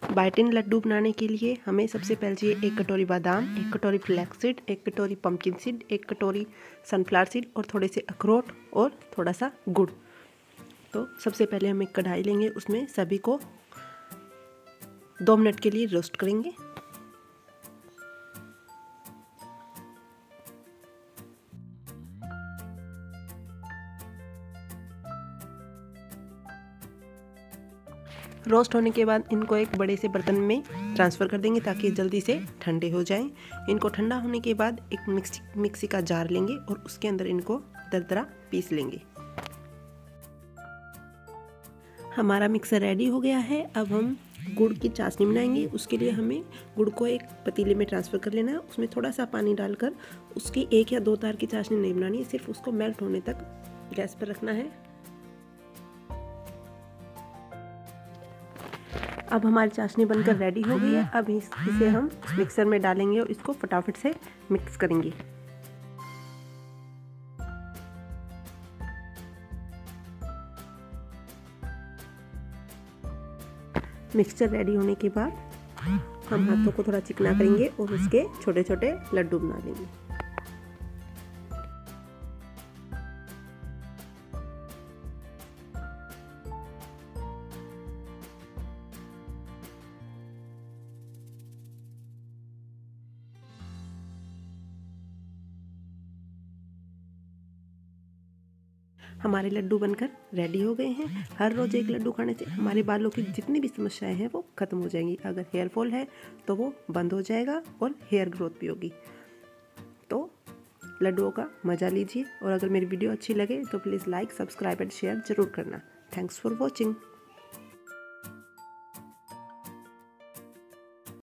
बाइटिन लड्डू बनाने के लिए हमें सबसे पहले चाहिए 1 कटोरी बादाम, 1 कटोरी फ्लैक्स सीड, 1 कटोरी पंपकिन सीड, 1 कटोरी सनफ्लावर सीड और थोड़े से अखरोट और थोड़ा सा गुड़। तो सबसे पहले हम एक कढ़ाई लेंगे, उसमें सभी को 2 मिनट के लिए रोस्ट करेंगे। रोस्ट होने के बाद इनको एक बड़े से बर्तन में ट्रांसफ़र कर देंगे ताकि जल्दी से ठंडे हो जाएं। इनको ठंडा होने के बाद एक मिक्सी का जार लेंगे और उसके अंदर इनको दरदरा पीस लेंगे। हमारा मिक्सर रेडी हो गया है। अब हम गुड़ की चाशनी बनाएंगे। उसके लिए हमें गुड़ को एक पतीले में ट्रांसफ़र कर लेना है। उसमें थोड़ा सा पानी डालकर उसकी 1 या 2 तार की चाशनी नहीं बनानी है, सिर्फ उसको मेल्ट होने तक गैस पर रखना है। अब हमारी चाशनी बनकर रेडी हो गई है। अब इसे हम मिक्सर में डालेंगे और इसको फटाफट से मिक्स करेंगे। मिक्सचर रेडी होने के बाद हम हाथों को थोड़ा चिकना करेंगे और उसके छोटे छोटे लड्डू बना लेंगे। हमारे लड्डू बनकर रेडी हो गए हैं। हर रोज़ एक लड्डू खाने से हमारे बालों की जितनी भी समस्याएं हैं वो ख़त्म हो जाएंगी। अगर हेयर फॉल है तो वो बंद हो जाएगा और हेयर ग्रोथ भी होगी। तो लड्डुओं का मज़ा लीजिए और अगर मेरी वीडियो अच्छी लगे तो please like, subscribe and share ज़रूर करना। Thanks for watching.